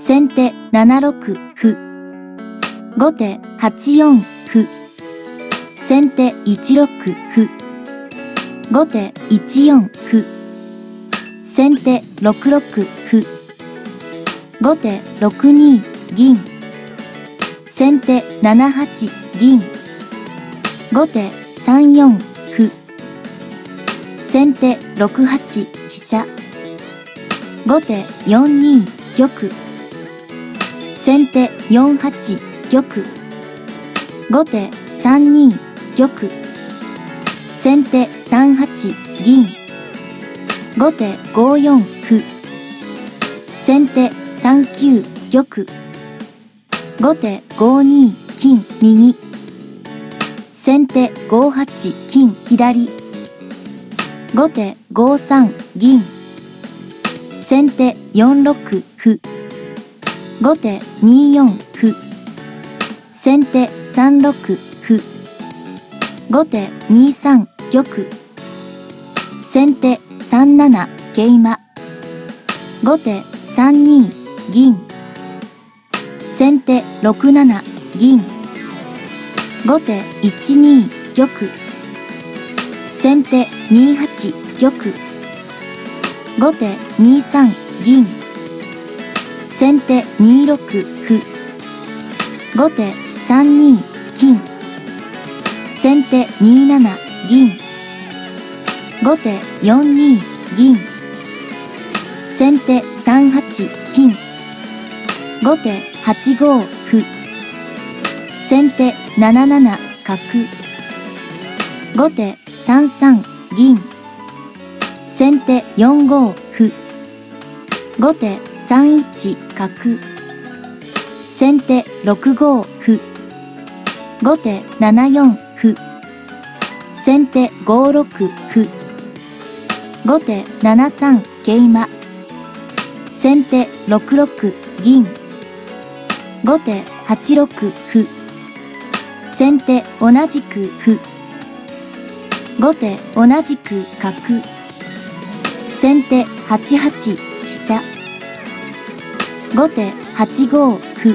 先手7六歩。後手8四歩。先手1六歩。後手1四歩。先手6六歩。後手6二銀。先手7八銀。後手3四歩。先手6八飛車。後手4二玉。先手4八玉。後手3二玉。先手3八銀。後手5四歩。先手3九玉。後手5二金右。先手5八金左。後手5三銀。先手4六歩。後手2四歩。先手3六歩。後手2三玉。先手3七桂馬。後手3二銀。先手6七銀。後手1二玉。先手2八玉。後手2三銀。先手2六歩。後手3二金。先手2七銀。後手4二銀。先手3八金。後手8五歩。先手7七角。後手3三銀。先手4五歩。後手3一角。先手6五歩。後手7四歩。先手5六歩。後手7三桂馬。先手6六銀。後手8六歩。先手同じく歩。後手同じく角。先手8八飛車。後手8五歩。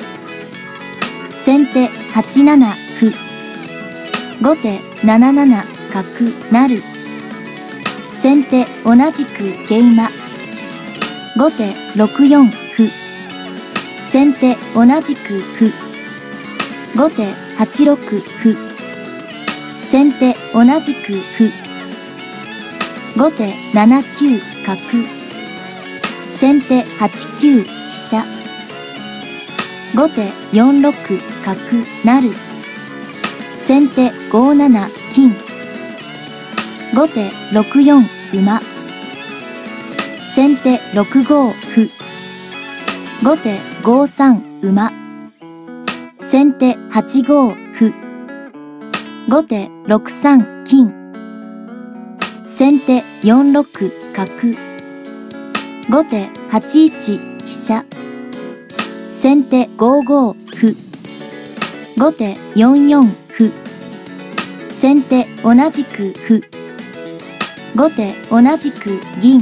先手8七歩。後手7七角成。先手同じく桂馬。後手6四歩。先手同じく歩。後手8六歩。先手同じく歩。後手7九角。先手8九飛車。後手4六角成。先手5七金。後手6四馬。先手6五歩。後手5三馬。先手8五歩。後手6三金。先手4六角。後手8一飛車。先手5五歩。後手4四歩。先手同じく歩。後手同じく銀。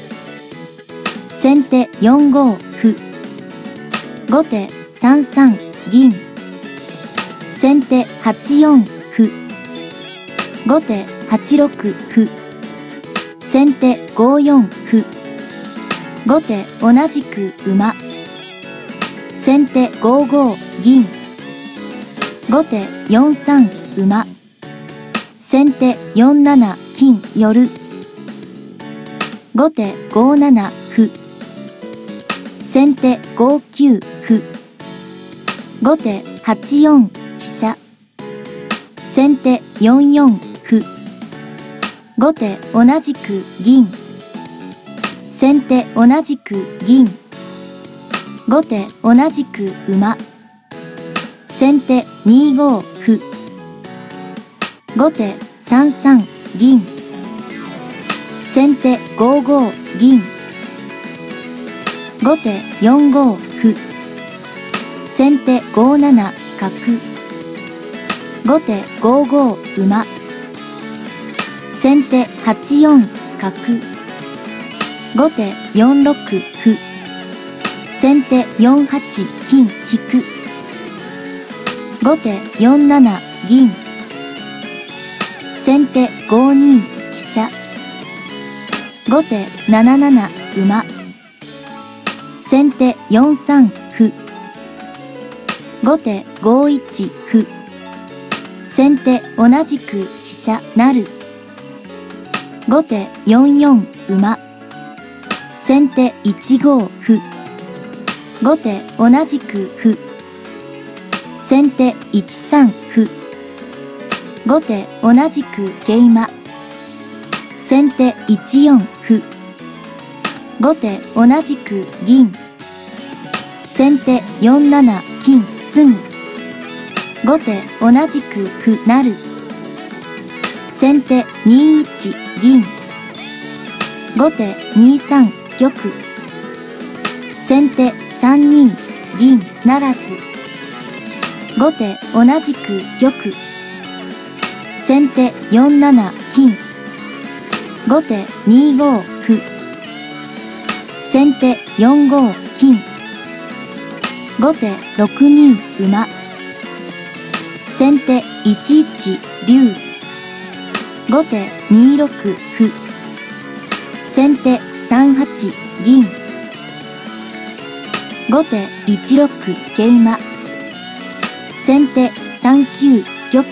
先手4五歩。後手3三銀。先手8四歩。後手8六歩。先手5四歩。後手同じく馬。先手5五銀。後手4三馬。先手4七金寄。後手5七歩。先手5九歩。後手8四飛車。先手4四歩。後手同じく銀。先手同じく銀。後手同じく馬。先手2五歩。後手3三銀。先手5五銀。後手4五歩。先手5七角。後手5五馬。先手8四角。後手4六歩。 先手4八金引く。後手4七銀。先手5二飛車。後手7七馬。先手4三歩。後手5一歩。先手同じく飛車成。後手4四馬。先手1五歩。後手同じく歩。先手1三歩。後手同じく桂馬。先手1四歩。後手同じく銀。先手4七金詰む。後手同じく歩成。先手2一銀。後手2三玉。先手3二銀ならず。後手同じく玉。先手4七金。後手2五歩。先手4五金。後手6二馬。先手1一竜。後手2六歩。先手3八銀。後手1六桂馬。先手3九玉。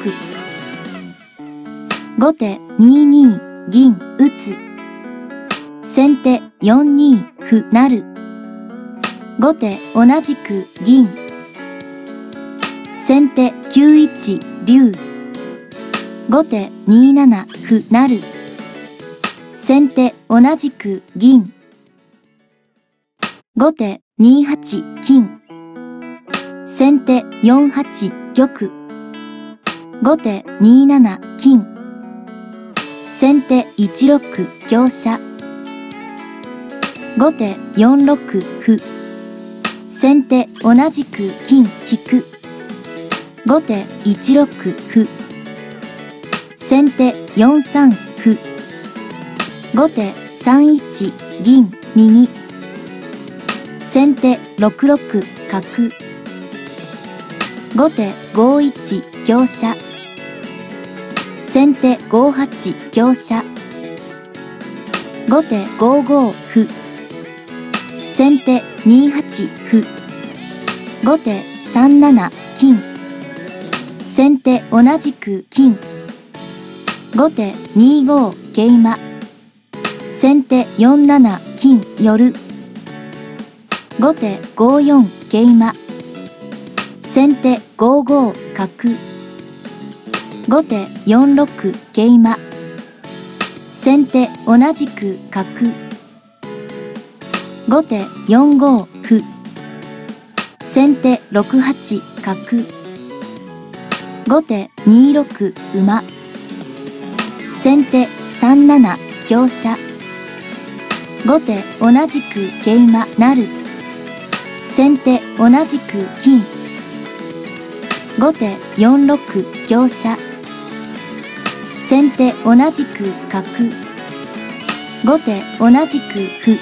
後手2二銀打つ。先手4二歩成。後手同じく銀。先手9一竜。後手2七歩成。先手同じく銀。後手2八金。先手4八玉。後手2七金。先手1六香車。後手4六歩。先手同じく金引く。後手1六歩。先手4三歩。後手3一銀右。先手6六角。後手5一香車。先手5八香車。後手5五歩。先手2八歩。後手3七金。先手同じく金。後手2五桂馬。先手4七金寄る。後手5四桂馬。先手5五角。後手4六桂馬。先手同じく角。後手4五歩。先手6八角。後手2六馬。先手3七香車。後手同じく桂馬成。先手同じく金。後手4六香車。先手同じく角。後手同じく歩。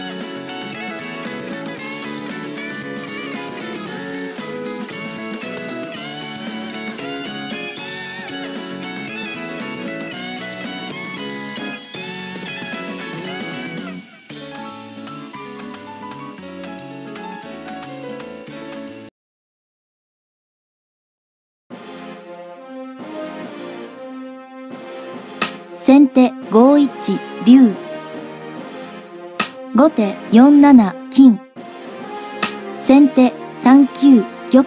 先手5一竜。後手4七金。先手3九玉。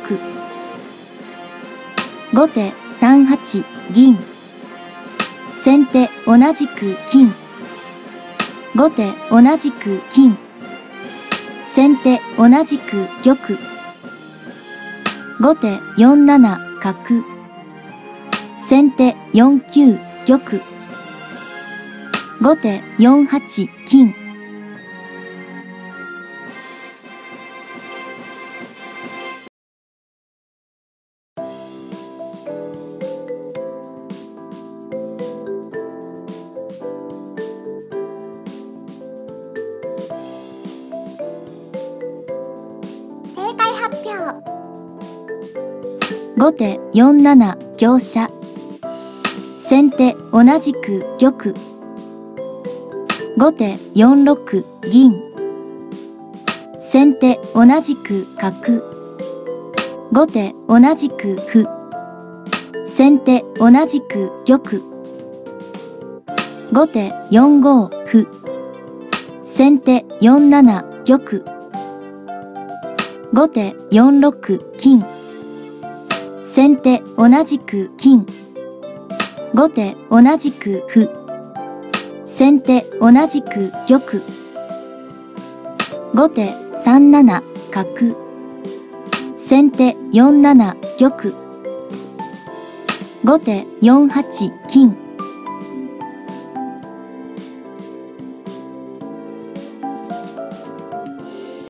後手3八銀。先手同じく金。後手同じく金。先手同じく玉。後手4七角。先手4九玉。後手4八金。 後手4七香車。先手同じく玉。後手4六銀。先手同じく角。後手同じく歩。先手同じく玉。後手4五歩。先手4七玉。後手4六金。先手同じく金。後手同じく歩。先手同じく玉。後手3七角。先手4七玉。後手4八金。